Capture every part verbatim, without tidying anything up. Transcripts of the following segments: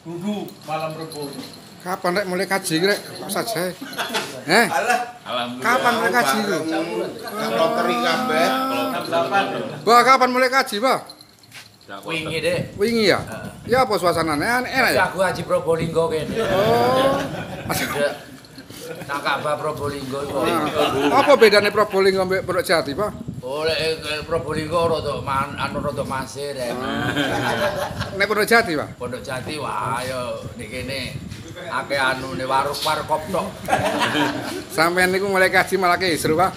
Dudu malam Rebo. Kapan rek mulai kaji rek? Kok saja? Eh? Alhamdulillah. Kapan mulai kaji ku? Kalau teri kabeh. Bah, kapan mulai kaji, Bah? Wingi deh. Wingi ya? Ya apa suasananya? Enak ya? Aku Haji Probolinggo kene. Oh. Nang Ka'bah Probolinggo iku. Apa bedanya Probolinggo mbek Purwojati, Pak? Oh, lek Probolinggo rada man anu rada masir ya. Nek Purwojati, Pak? Pondok Jati wah ayo nek kene akeh anune warung-warkop tok. Sampeyan niku mulai kaji malah kisru, Pak.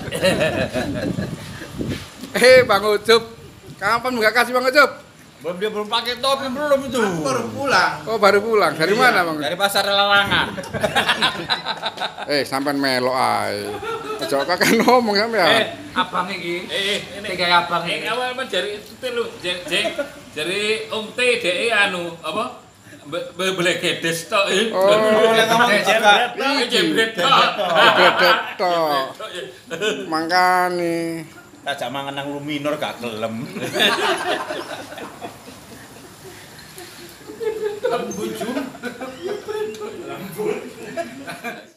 Eh, Bang Ucup. Kapan enggak kasih Bang Ucup? Belum dia belum pakai topi belum itu. Baru pulang. Oh, baru pulang. Dari mana, Bang? Dari pasar lalangan. Eh, sampean melok ae. Aja kakek ngomong sampean. Eh, abang iki. Eh, ini. Tiga abang iki. Eh, awal men jari itu lu, jeng jari Om T D E anu apa? Beli gedes tok. Oh, Boleh ngomong jebret. Jebret tok. Jebret tok. Mangkane. Tajak mangan nang Luminor gak gelem. Lambujum. Lambul.